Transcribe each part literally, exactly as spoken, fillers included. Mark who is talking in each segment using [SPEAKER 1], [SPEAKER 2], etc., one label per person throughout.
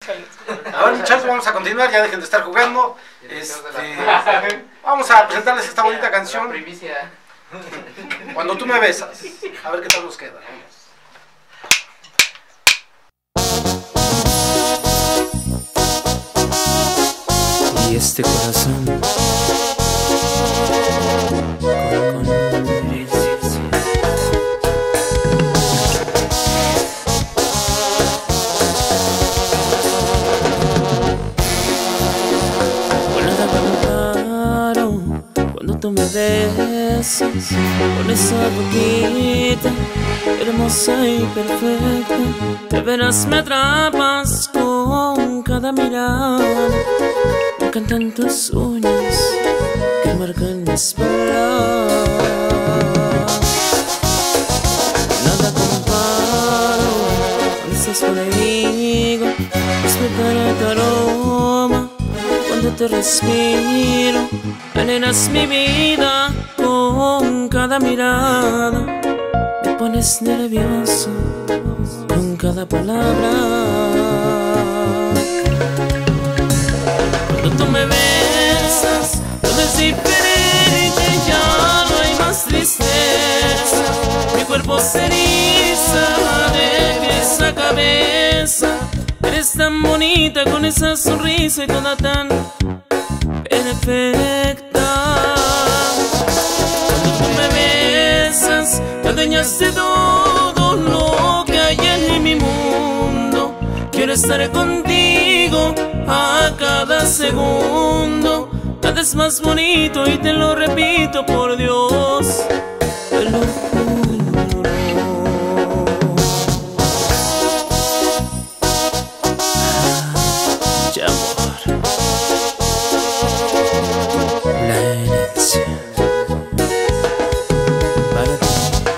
[SPEAKER 1] A ver, muchachos, vamos a continuar, ya dejen de estar jugando. Este, vamos a presentarles esta bonita canción. Cuando tú me besas. A ver qué tal nos queda.
[SPEAKER 2] Y este corazón con, con el cielo. Con nada comparo cuando tú me besas, con esa boquita hermosa y perfecta. De veras me atrapas con cada mirada. Me encantan tus uñas que marcan mis palabras. Nada comparo cuando estás conmigo. Disfrutar tu aroma cuando te respiro. Venenas mi vida con cada mirada. Me pones nervioso con cada palabra. Cuando tú me besas, todo es diferente, ya no hay más tristeza. Mi cuerpo se eriza de pies a cabeza. Eres tan bonita con esa sonrisa y toda tan perfecta. Cuando tú me besas, te adueñas de todo lo que hay en mi mundo. Quiero estar contigo a cada segundo. Cada vez más bonito y te lo repito, por Dios, te lo juro. Ya, amor, la herencia para ti.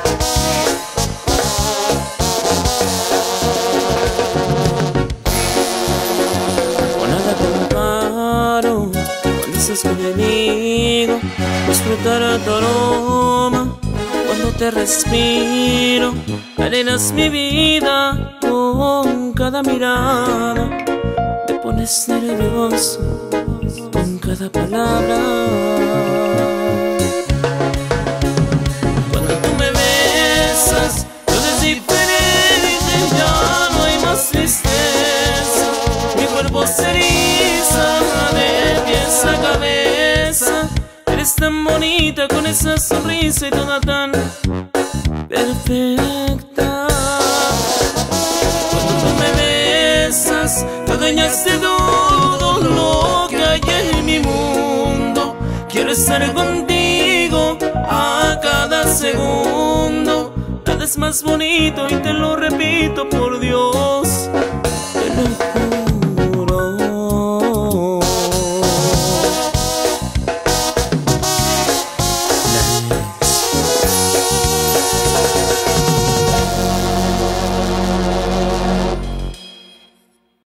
[SPEAKER 2] Conmigo, disfrutar tu aroma cuando te respiro. Arenas mi vida con cada mirada. Te pones nervioso con cada palabra. Cuando tú me besas, todo es diferente, ya no hay más tristeza. Mi cuerpo se eriza de pies a cabeza. Eres tan bonita con esa sonrisa y toda tan perfecta. Cuando tú me besas, te adueñas de todo lo que hay en mi mundo. Quiero estar contigo a cada segundo. Cada vez más bonito y te lo repito, por Dios.